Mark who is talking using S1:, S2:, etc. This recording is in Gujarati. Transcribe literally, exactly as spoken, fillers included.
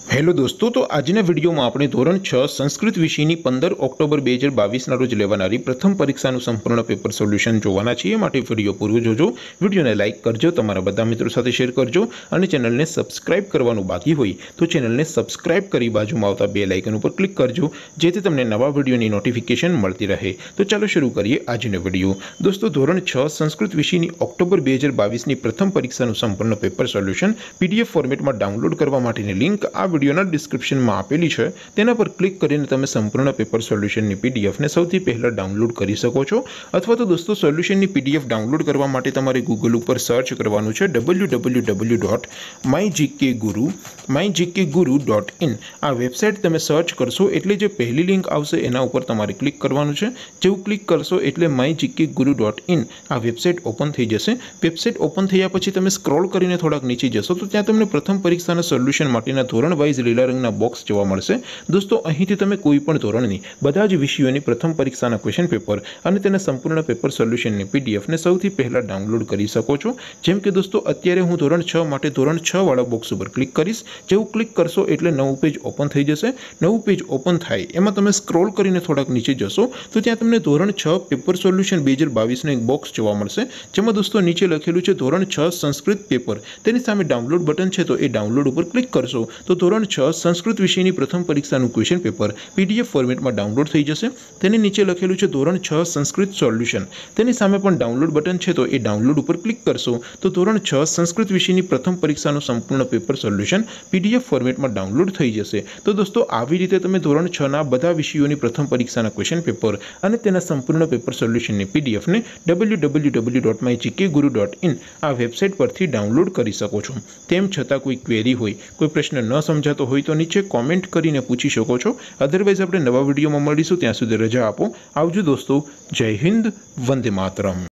S1: हेलो दोस्तों, तो આજના વિડીયોમાં આપણે ધોરણ છ સંસ્કૃત વિષયની પંદર ઓક્ટોબર બે હજાર બાવીસના રોજ લેવાનારી પ્રથમ પરીક્ષાનું સંપૂર્ણ પેપર સોલ્યુશન જોવાના છીએ। માટે વિડીયો પૂરો જોજો, વિડીયોને લાઇક કરજો, તમારા બધા મિત્રો સાથે શેર કરજો અને ચેનલને સબસ્ક્રાઇબ કરવાનું બાકી હોય તો ચેનલને સબસ્ક્રાઇબ કરી બાજુમાં આવતા બેલ આઇકન ઉપર ક્લિક કરજો, જેથી તમને નવા વિડીયોની નોટિફિકેશન મળતી રહે। તો ચાલો શરૂ કરીએ આજનો વિડીયો। દોસ્તો, ધોરણ છ સંસ્કૃત વિષયની ઓક્ટોબર બે હજાર બાવીસની પ્રથમ પરીક્ષાનું સંપૂર્ણ પેપર સોલ્યુશન પીડીએફ ફોર્મેટમાં ડાઉનલોડ કરવા માટેની લિંક આ વિડીયોના ડિસ્ક્રિપ્શનમાં આપેલી છે, તેના પર ક્લિક કરીને તમે સંપૂર્ણ પેપર સોલ્યુશનની પીડીએફને સૌથી પહેલા ડાઉનલોડ કરી શકો છો। અથવા તો દોસ્તો, સોલ્યુશનની પીડીએફ ડાઉનલોડ કરવા માટે તમારે ગૂગલ ઉપર સર્ચ કરવાનું છે W W W dot my GK Guru my GK Guru dot in. આ વેબસાઇટ તમે સર્ચ કરશો એટલે જે પહેલી લિંક આવશે એના ઉપર તમારે ક્લિક કરવાનું છે। જેવું ક્લિક કરશો એટલે my GK Guru dot in આ વેબસાઇટ ઓપન થઈ જશે। વેબસાઇટ ઓપન થયા પછી તમે સ્ક્રોલ કરીને થોડાક નીચે જશો તો ત્યાં તમને પ્રથમ પરીક્ષાના સોલ્યુશન માટેના ધોરણ વાઇઝ લીલા રંગના બોક્સ જોવા મળશે। દોસ્તો, અહીંથી તમે કોઈ પણ ધોરણની બધા જ વિષયોની પ્રથમ પરીક્ષાના ક્વેશ્ચન પેપર અને તેના સંપૂર્ણ પેપર સોલ્યુશનની પીડીએફને સૌથી પહેલા ડાઉનલોડ કરી શકો છો। જેમ કે દોસ્તો, અત્યારે હું ધોરણ છ માટે ધોરણ છ વાળા બોક્સ ઉપર ક્લિક કરીશ। જેવું ક્લિક કરશો એટલે નવું પેજ ઓપન થઈ જશે। નવું પેજ ઓપન થાય એમાં તમે સ્ક્રોલ કરીને થોડાક નીચે જશો તો ત્યાં તમને ધોરણ છ પેપર સોલ્યુશન બે હજાર બાવીસનું એક બોક્સ જોવા મળશે, જેમાં દોસ્તો નીચે લખેલું છે ધોરણ છ સંસ્કૃત પેપર। તેની સામે ડાઉનલોડ બટન છે, તો એ ડાઉનલોડ ઉપર ક્લિક કરશો તો ધોરણ છ સંસ્કૃત વિષયની પ્રથમ પરીક્ષાનું ક્વેશ્ચન પેપર પીડીએફ ફોર્મેટમાં ડાઉનલોડ થઈ જશે। તેની નીચે લખેલું છે ધોરણ છ સંસ્કૃત સોલ્યુશન, તેની સામે પણ ડાઉનલોડ બટન છે, તો એ ડાઉનલોડ ઉપર ક્લિક કરશો તો ધોરણ છ સંસ્કૃત વિષયની પ્રથમ પરીક્ષાનું સંપૂર્ણ પેપર સોલ્યુશન પીડીએફ ફોર્મેટમાં ડાઉનલોડ થઈ જશે। તો દોસ્તો, આવી રીતે તમે ધોરણ છ ના બધા વિષયોની પ્રથમ પરીક્ષાના ક્વેશ્ચન પેપર અને તેના સંપૂર્ણ પેપર સોલ્યુશનની પીડીએફને W W W dot my GK Guru dot in આ વેબસાઇટ પરથી ડાઉનલોડ કરી શકો છો। તેમ છતાં કોઈ ક્વેરી હોય, કોઈ પ્રશ્ન ન સમજાતો હોય તો નીચે કોમેન્ટ કરીને પૂછી શકો છો। અધરવાઇઝ આપણે નવા વિડીયોમાં મળીશું, ત્યાં સુધી રજા આપો। આવજો દોસ્તો, જય હિન્દ, વંદે માતરમ।